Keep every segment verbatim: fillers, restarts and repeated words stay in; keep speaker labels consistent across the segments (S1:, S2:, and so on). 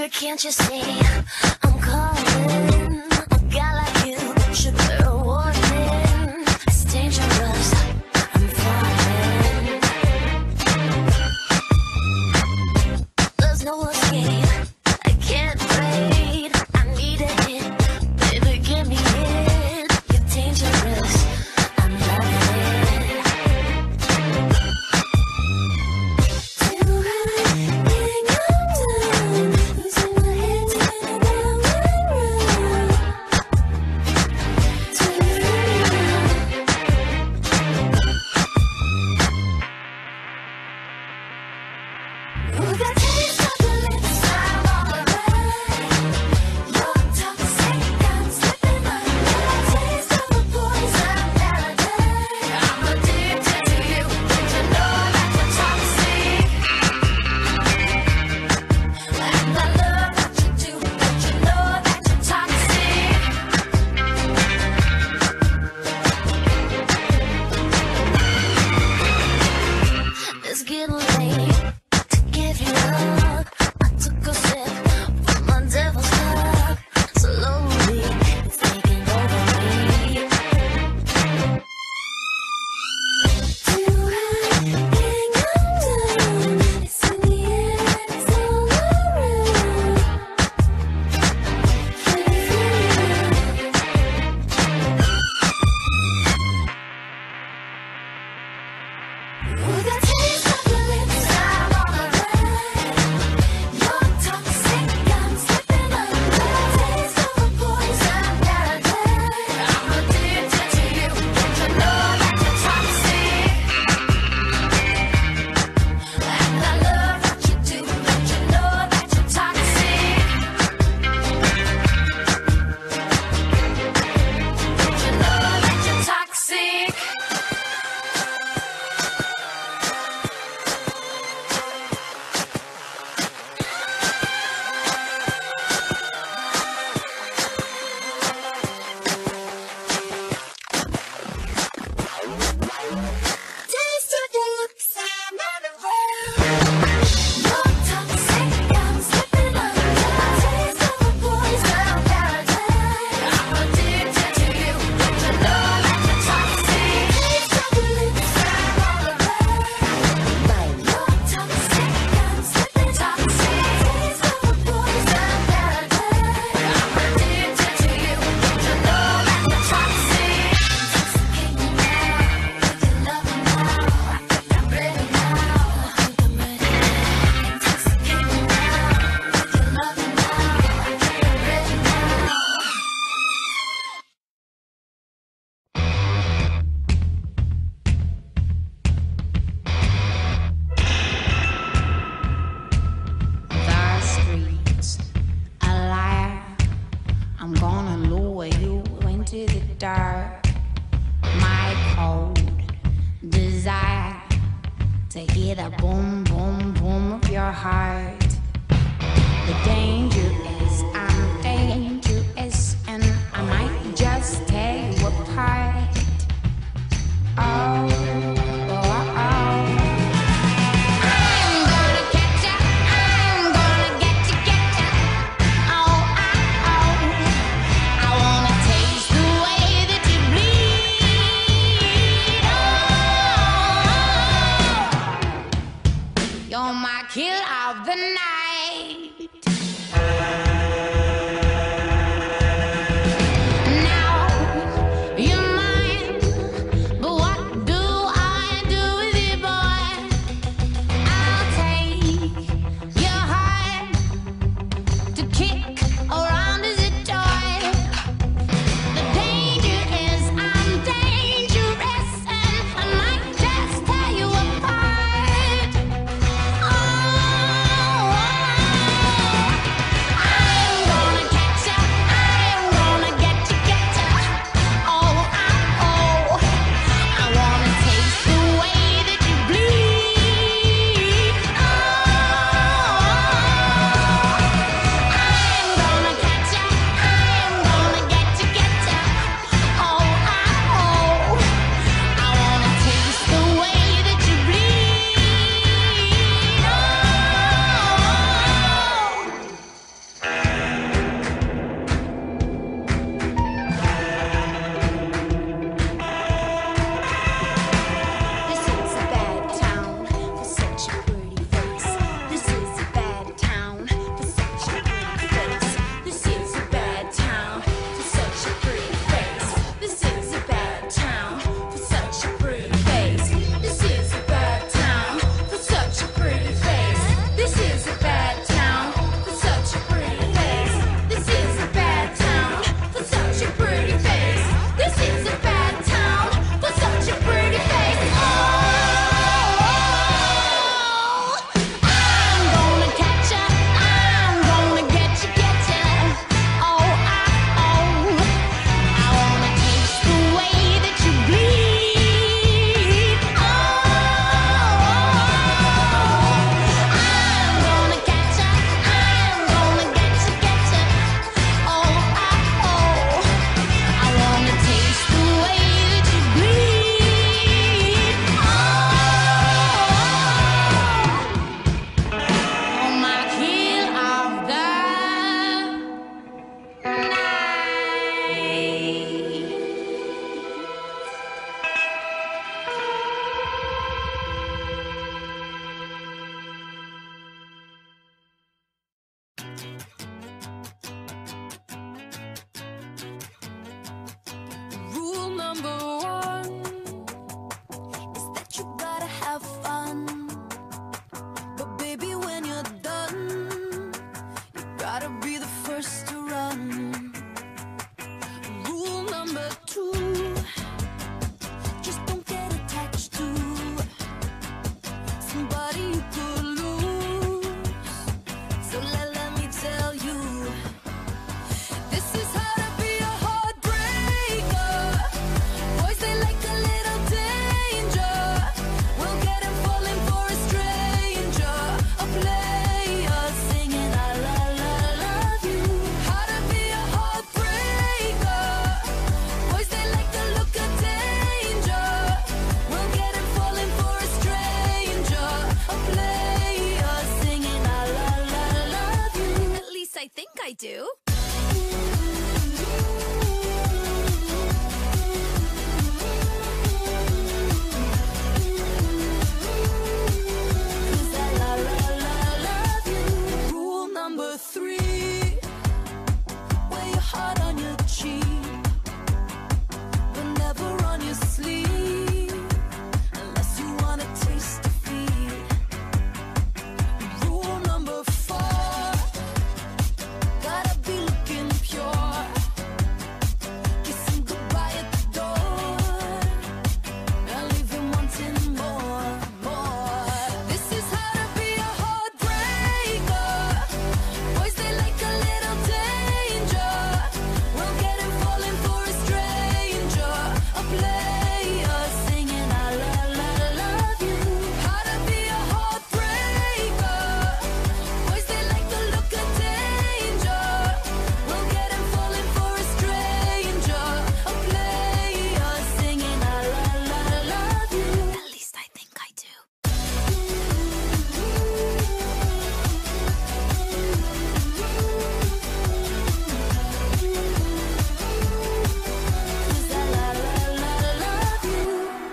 S1: Can't you see I'm calling? A guy like you should bear a warning. It's dangerous, I'm falling. There's no escape, I can't wait. I need a hit, baby, give me it. You're dangerous, I'm loving it. Till I hang up down, losing my head, turning around. first to run. Rule number two, just don't get attached to somebody you could lose. So let, let me tell you, this is how to be a heartbreaker. Boys, they like a little danger. We'll get him falling for a stranger, a player singing I la la love you. How to be a heartbreaker. Boys, they like the look of danger. We'll get him falling for a stranger, a player singing I la la love you. At least I think I do. Cause I la la la love you. Rule number three, wear your heart on your cheek, but never on your sleeve, unless you wanna taste defeat. Rule number four, gotta be looking pure, kissing goodbye at the door, and leave him wanting more, more. This is how to be a heartbreaker. Boys, they like a little danger. We'll get him falling for a stranger, a player singing I la la love you. How to be a heartbreaker. Boys, they like the look of danger. We'll get him falling for a stranger, a player singing I la la love you. At least I think I do. Cause I la la la love you.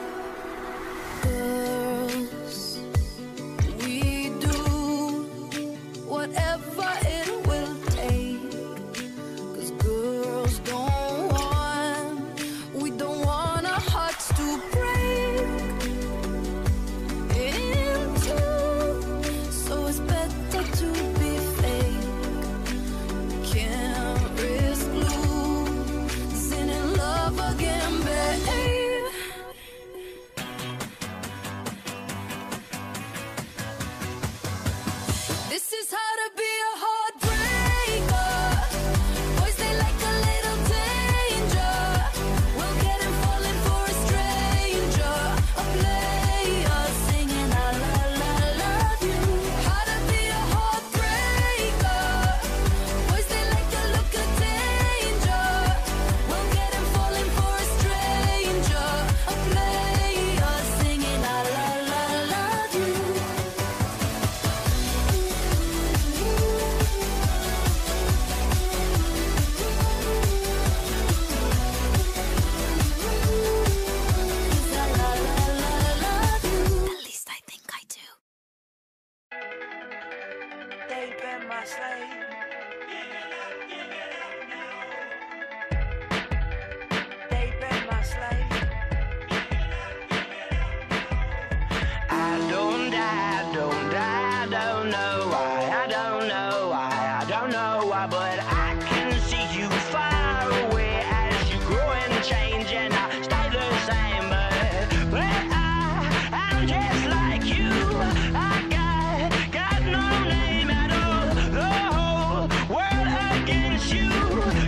S1: Girls, we do whatever it will take. Cause girls don't want, we don't want our hearts to break into. So it's better to be fake. Can't risk losing in love again, babe. This is how to be a heartbreaker. Boys, they like a little danger. We'll get him falling for a stranger, a player singing I la la love you. How to be a heartbreaker. Boys, they like the look of danger. We'll get him falling for a stranger, a player singing I la la love you. Cause I la la la love you. At least I think I do.
S2: They've been my slave. They've been my slave. I don't, I don't, I don't know why, I don't know why, I don't know why, but I can see you far away as you grow and change, and I stay the same, but, but I, I'm just like you. I got, got no name at all, the whole world against you.